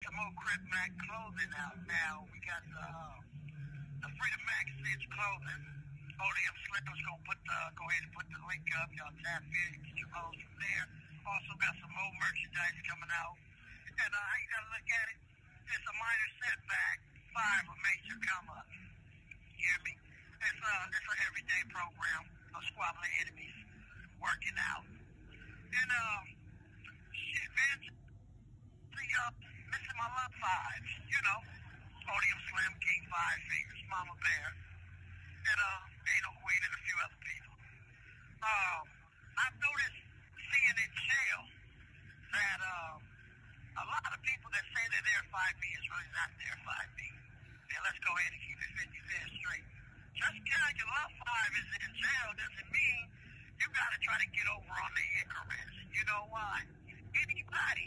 some more Crip Mac clothing out now. We got the Freedom Mac Stitch clothing. ODM Slim's gonna go ahead and put the link up. Y'all tap in, get your hoes from there. Also got some more merchandise coming out. And how you gotta look at it? It's a minor setback, 5 a major come up. You hear me? It's an everyday program of squabbling enemies working out. And shit, man, missing my love fives, you know. ODM Slim, King 5 Fingers, Mama Bear, and Ain't No Queen and a few other people. I've noticed seeing in jail that a lot of people that say that they're 5B is really not their 5B. And let's go ahead and keep it 50 straight. Just because your love 5 is in jail doesn't mean you got to try to get over on the increments. You know why? Anybody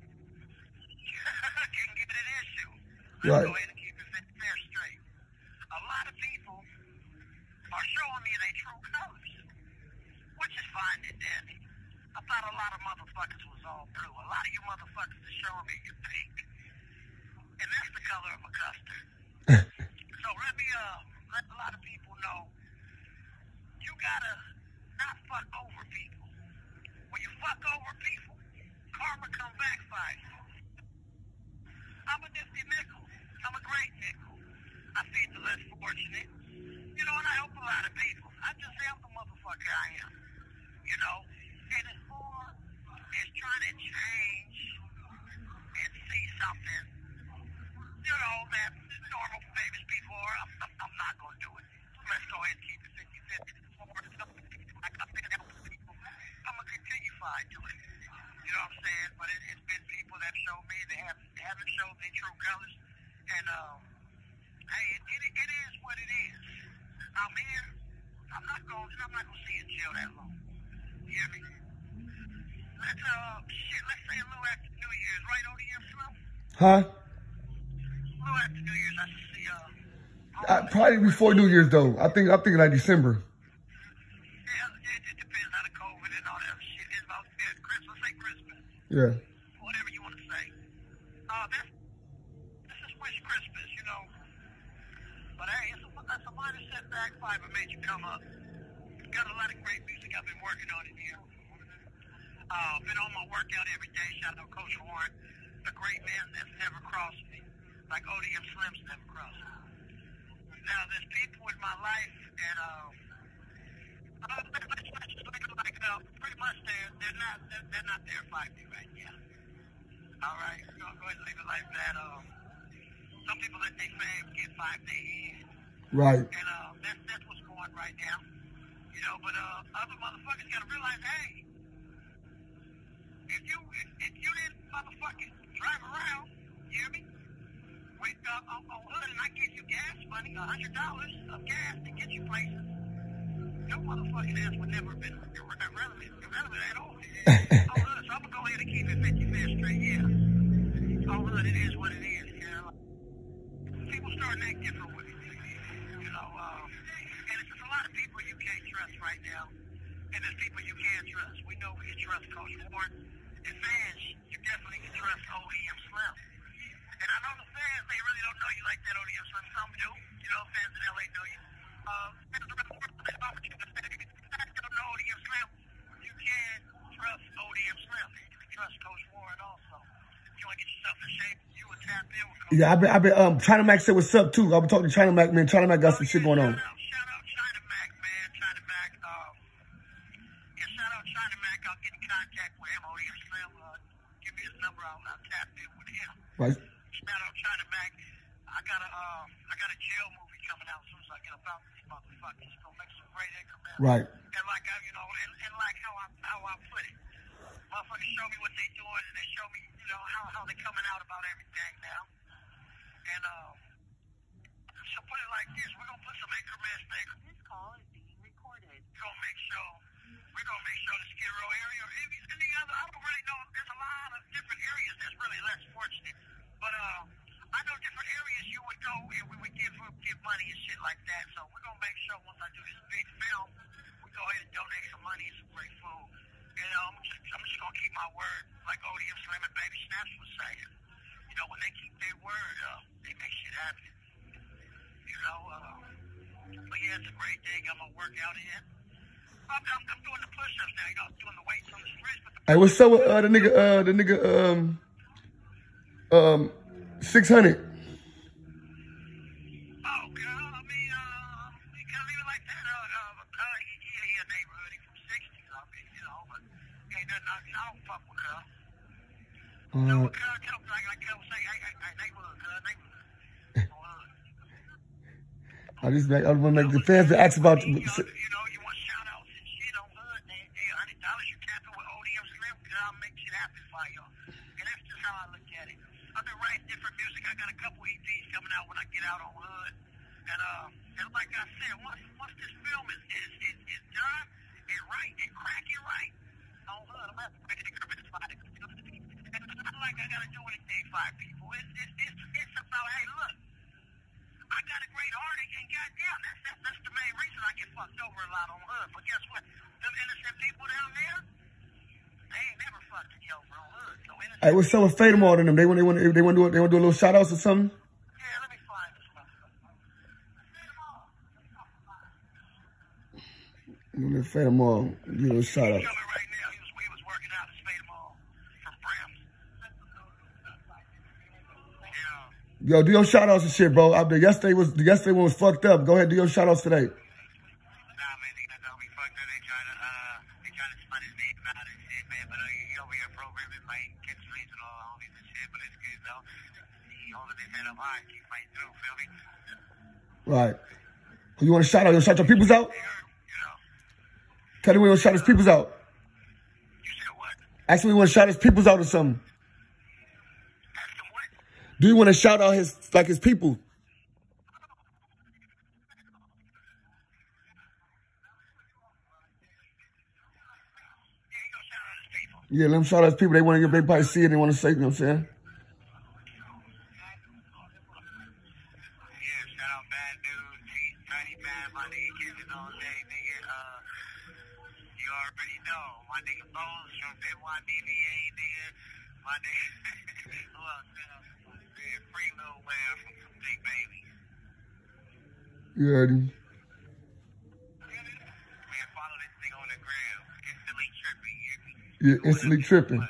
can get an issue. Let's go ahead and keep it 50 straight. A lot of people are showing me their true colors, which is fine and dandy. I thought a lot of motherfuckers was all blue. A lot of you motherfuckers are showing me your pink. And that's the color of a custard. So let me let a lot of people know you gotta not fuck over people. When you fuck over people, karma come backfire. I'm a nifty nickel. I'm a great nickel. I feed the less fortunate. You know, and I help a lot of people. I just say I'm the motherfucker I am. You know? And it's more, it's trying to change and see something, you know, that normal famous people are. I'm not going to do it. Let's go ahead and keep it 50-50. I've been helping people. I'm going to continue to do it. You know what I'm saying? But it's been people that show me they haven't showed their true colors. And, hey, it is what it is. I'm here. I'm not going to see in jail that long. You hear me? Let's say a little after New Year's, right, ODM Slim? Huh? A little after New Year's, I should see, probably before New Year's, though. I think like December. Yeah, it depends on the COVID and all that shit. It's about Christmas, say Christmas. Yeah. Whatever you want to say. This is Wish Christmas, you know. But hey, that's a minor setback, 5 a major come up. Got a lot of great music I've been working on in here. Been on my workout every day. Shout out Coach Warren, a great man that's never crossed me, like ODM Slim's never crossed me. Now there's people in my life, and pretty much they're not there 5D right now. All right, we're gonna go ahead and leave it like that. Some people let their fame get 5D in. Right. And that's what's going right now. You know, but other motherfuckers gotta realize, hey, if you didn't motherfucking drive around, you hear me? Wake up on hood and I give you gas money, $100 of gas to get you places, your motherfucking ass would never have been irrelevant at all. On hood, so I'm gonna go ahead and keep it 50 straight, yeah. On hood, it is what it is, you know. People starting to act different with it, you know. And it's just a lot of people you can't trust right now. And there's people you can trust. We know we can trust Coach Warren. And fans, you definitely can trust ODM Slim. And I know the fans, they really don't know you like that, ODM Slim. Some do. You know, fans in LA know you. Fans around the world, they don't know ODM Slim. You can trust ODM Slim. You can trust Coach Warren also. If you want to get yourself in shape, you would tap in with Coach. Yeah, I've been China Mac said what's up too. I've been talking to China Mac, man. China Mac got some shit going on. Shout out China Mac, man. China Mac. Yeah, shout out China Mac. I'll get in contact with him. ODM Slim. Give me his number. I'll tap in with him. Right. Shout out China Mac. I got a jail movie coming out as soon as I get about these motherfuckers. It's gonna make some great increments. Right. And like you know, and like how I put it. Motherfuckers show me what they doing, and they show me, you know, how they coming out about everything now. And so put it like this: we're gonna put some increments there. This call is being recorded. We're gonna make sure the Skid Row area, or any other. I don't really know. There's a lot of different areas that's really less fortunate, but I know different areas you would go and we would give money and shit like that. So we're gonna make sure once I do this big film, we go ahead and donate some money and some great food. And I'm just gonna keep my word, like ODM Slim and Baby Snaps was saying. You know, when they keep their word, they make shit happen. You know, but yeah, it's a great thing. I'm gonna work out in. I'm doing the push-ups now. You know, I'm doing the weights on the stretch. Hey, what's up with the nigga 600? Oh, girl, I mean, you can't leave it like that. He a neighborhood. He from 60s, I mean, you know, but ain't nothing. I don't fuck with her. No, girl, like I kept saying, hey, neighborhood, girl, neighborhood. I just want to make the fans that ask about. You know, you want shout-outs and shit on hood. Hey, $100, you tap it with ODM Slim, girl, I'll make shit happen for you. And that's just how I look at it. I've been writing different music. I got a couple EPs coming out when I get out on hood. And like I said, once this film is done and right and cracking right on hood, I'm gonna have to make it a spot. It's not like I gotta do anything for people. It's about, hey, look, I got a great heart, and goddamn, that's the main reason I get fucked over a lot on hood. But guess what? Them innocent people down there, they ain't never fucked me over on hood. So innocent. Hey, what's up with Fade More than them? They want to do a little shout outs or something? Yeah, let me find this one. Fade More, you know, shout outs. Coming right now. We was working out at Fade More from Bram. Yeah. Yo, do your shout outs and shit, bro. The yesterday one was fucked up. Go ahead, do your shout outs today. Nah, man, they gonna be fucked up. They trying to spun his name out and shit, man. But he over here programming, like, kids regional homies and shit. But it's good, though. He holding his head up high, keep fighting through, feel me? Right. Who you want to shout out? You want to shout your peoples out? You know. Tell him we want to shout his peoples out. You said what? Actually, we want to shout his peoples out or something. Ask him what? Do you want to shout out his people? Yeah, he gonna shout out his people. Yeah, let them shout out his people. They want to get, they probably see it. They want to say, you know what I'm saying? Yeah, shout out Bad Dude, Tiny Bad, my nigga Kevin all day, nigga. You already know, my nigga Bones from NYDVA, nigga. My nigga, who else? Free Lil Whale from Big Baby. You heard him. Man, follow this nigga on the gram. Instantly tripping, you hear me? Yeah, instantly tripping.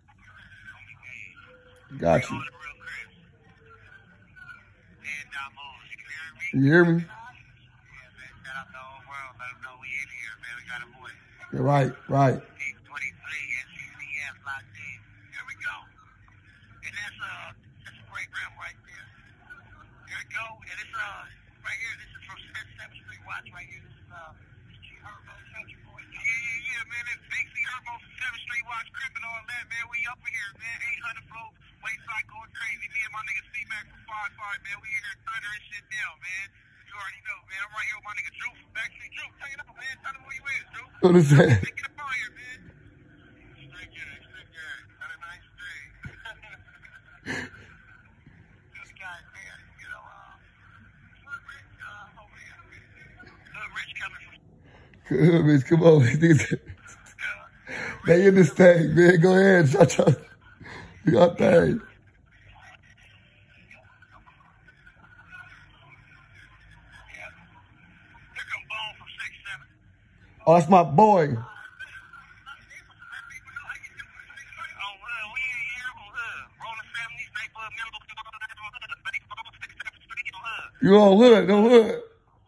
Got you. All the real cribs. And Damos, you hear me? You hear me? Yeah, man, shout out the whole world. Let them know we in here, man. We got a boy. Yeah, right, right. 23, NCCF locked in. Here we go. And that's a great gram right there. Here we go. And it's right here. This is from 7th Street Watch right here. This is G Herbo, Country Boy. Yeah, man. It's Big C Herbo from 7th Street Watch, crippin' all that, man. We up in here, man. 800 flow, wayside going crazy. Me and my nigga C-Mac from 5-5, man. We in here thundering shit down, man. You already know, man. I'm right here with my nigga Drew from Backstreet Drew. Tell you know, man. Tell them who you is, Drew. What is that? Get up on here, man. Straight gang. Had a nice day. This guy, man, you know, Hood Rich over here. Hood Rich coming from. Good, bitch, come on. They in this thing, man. Go ahead. Shout out. Do your thing. Oh, that's my boy. You on hood, no hood.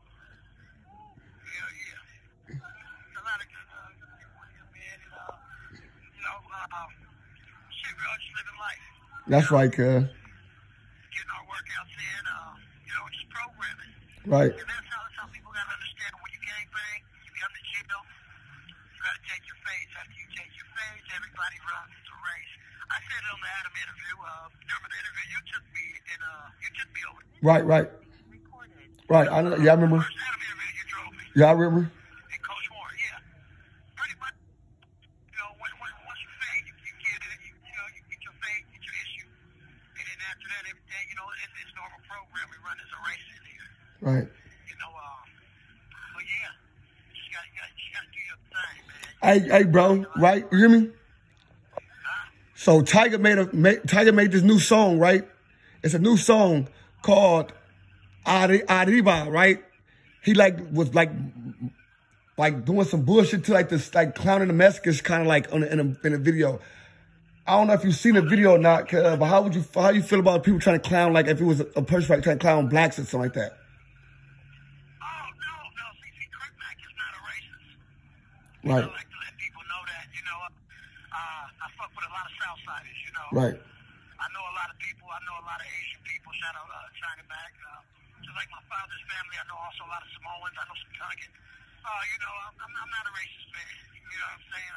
That's right, cuz. Getting our workouts in, just programming. Right. And that's how people got to understand when you gang bang, you come to gym, you got to take your phase. After you take your phase, everybody runs the race. I said it on the Adam interview. Remember the interview you took me over. Right. Recorded. Right. Yeah, I remember. First Adam interview you drove me. Yeah, I remember. And Coach Moore, yeah. Pretty much, once you fade, you get it. You get your fade, get your issue. And then after that, everything, it's normal program. We run as a race in here. Right. But yeah, you just gotta do your thing, man. Hey, bro. Right. You hear me? So Tiger made this new song, right? It's a new song called Arriba, right? He was doing some bullshit to like this, like clowning the Mexicans, kind of like in a video. I don't know if you've seen the video or not, but how you feel about people trying to clown, like if it was a person like, trying to clown blacks or something like that? Oh, no. See, Craig Mack is not a racist. Right. I like to let people know that, I fuck with a lot of Southsiders, Right. I know a lot of people. I know a lot of Asian people. Shout out China Mac. Just like my father's family, I know also a lot of Samoans. I know some Tongan. I'm not a racist, man. You know what I'm saying?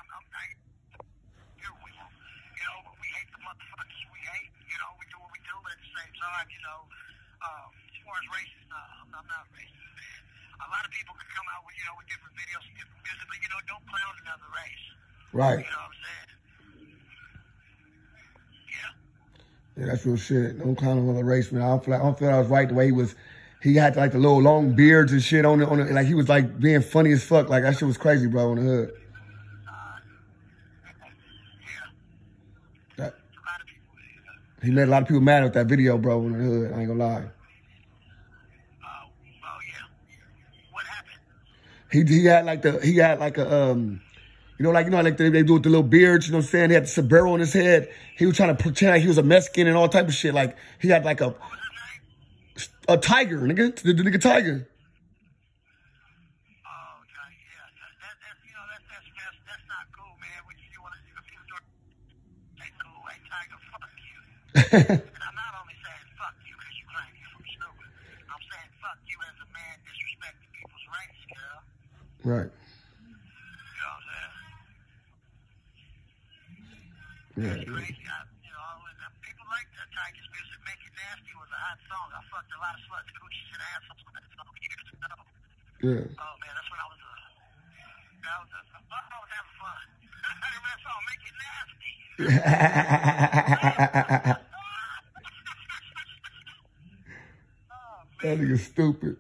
We hate the motherfuckers we hate. We do what we do, but at the same time, as far as racist, I'm not racist, man. A lot of people can come out with, with different videos, different music, but, don't clown another race. Right. You know what I'm saying? Yeah, that's real shit. Don't clown another race, man. I don't feel that was right the way he had like the little long beards and shit on it, like he was like being funny as fuck. Like that shit was crazy, bro, on the hood. A lot of people. He made a lot of people mad with that video, bro, on the hood. I ain't gonna lie. Yeah. What happened? He had like like they do with the little beards, you know what I'm saying? He had the sombrero on his head. He was trying to pretend like he was a Mexican and all type of shit. Like he had like a tiger, nigga, the nigga tiger. Oh, okay, yeah. That's not cool, man. When you want to see the people say cool, hey, tiger, fuck you. And I'm not only saying fuck you because you claim you're from Snooper. I'm saying fuck you as a man disrespecting people's rights, girl. Right. You know what I'm saying? Yeah. It's crazy. People like that Tiger's music. Make It Nasty was a hot song. I fucked a lot of sluts, coochies, and assholes with that song years ago. Yeah. Oh, man, that's when I was having fun. I remember that song, Make It Nasty. That nigga stupid.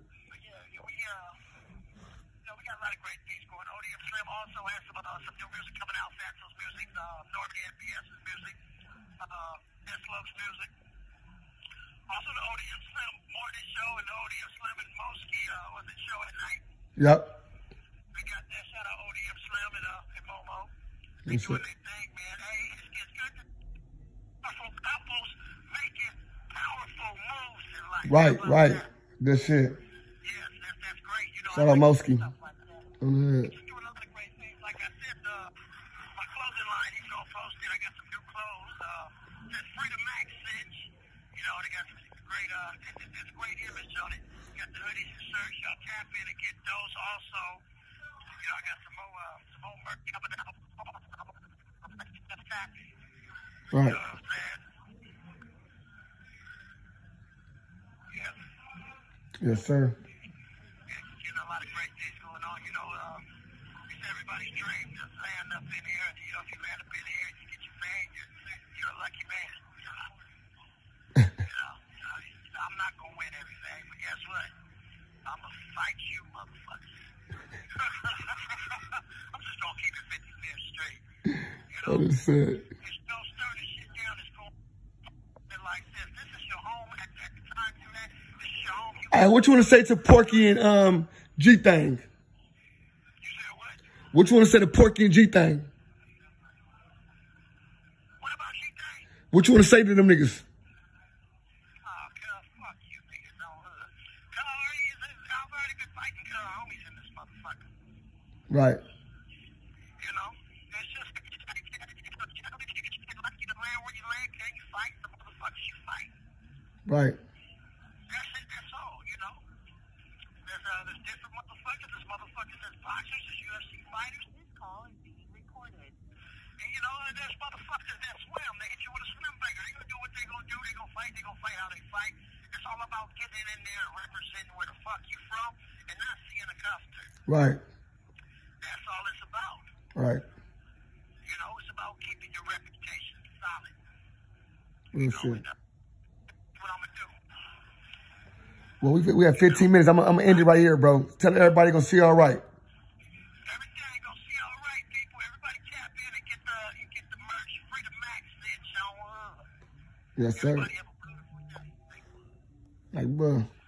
We got a lot of great beats going. ODM Slim also has some new music coming out. Fatso's music, Norby NBS's music, Slug's music. Also the ODM Slim morning show and the ODM Slim and Mosky was the show at night. Yep. We got that. Shout out ODM Slim and Momo. They doing their thing, man. Hey, it's good to powerful couples making powerful moves in life. Right. Good shit. Yes, that's great. Shout out Mosky. Stuff like that. On the hood. Just doing other great things. Like I said, my clothing line, he's gonna post it. I got some new clothes. Says Freedom Max Cinch. They got some great it's a great image on it. Got the hoodies and shirts. Y'all tap in and get those also. I got some more merch coming out. Right. You know what I'm saying? Yeah. Yes, sir. A lot of great things going on. It's everybody's dream to land up in here. And, if you land up in here and you get your fame, you're a lucky man. I'm not going to win everything, but guess what? I'm going to fight you, motherfuckers. I'm just going to keep it 50-50 straight. That is sad. There's no stirring shit down. It's going to be like this. This is your home at the time you met. This is your home. Hey, what you want to say to Porky and G-Thing? You said what? What you want to say to Porky and G-Thing? What about G-Thing? What you want to say to them niggas? Fuck you niggas on hood. I've already been fighting homies in this motherfucker. Right. It's just lucky to land where you land. Can you fight the motherfuckers you fight? Right. That's it. That's all. There's different motherfuckers. There's motherfuckers as boxers, there's UFC fighters. This call is being recorded. And there's motherfuckers that swim. They hit you with a swim finger. They're gonna do what they're gonna do. They're gonna fight. They're gonna fight how they fight. It's all about getting in there and representing where the fuck you from and not seeing a custard. Right. That's all it's about. Right. It's about keeping your reputation solid. Real shit. That's what I'm gonna do. Well, we have 15 minutes. I'm gonna end it right here, bro. Tell everybody gonna see all right. Everything gonna see all right, people. Everybody tap in and get the merch. Freedom Max Cinch on. Yes, sir. Everybody have a beautiful day. Like, bro.